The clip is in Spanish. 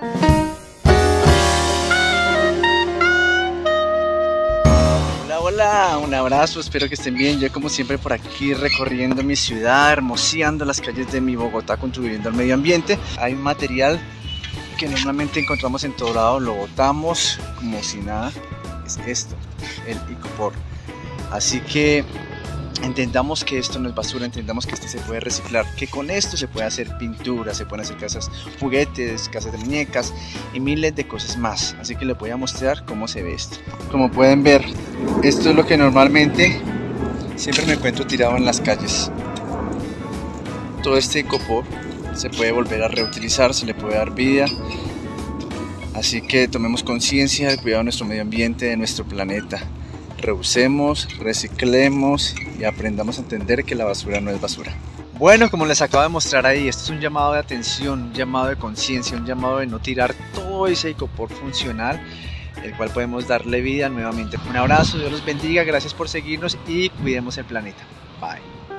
Hola, un abrazo, espero que estén bien. Yo como siempre por aquí recorriendo mi ciudad, hermoseando las calles de mi Bogotá, contribuyendo al medio ambiente. Hay un material que normalmente encontramos en todo lado, lo botamos como si nada, es esto, el icopor. Así que entendamos que esto no es basura, entendamos que esto se puede reciclar, que con esto se puede hacer pintura, se pueden hacer casas, juguetes, casas de muñecas y miles de cosas más. Así que les voy a mostrar cómo se ve esto. Como pueden ver, esto es lo que normalmente siempre me encuentro tirado en las calles. Todo este icopor se puede volver a reutilizar, se le puede dar vida. Así que tomemos conciencia del cuidado de nuestro medio ambiente, de nuestro planeta. Reusemos, reciclemos y aprendamos a entender que la basura no es basura. Bueno, como les acabo de mostrar ahí, esto es un llamado de atención, un llamado de conciencia, un llamado de no tirar todo ese icopor funcional, el cual podemos darle vida nuevamente. Un abrazo, Dios los bendiga, gracias por seguirnos y cuidemos el planeta. Bye.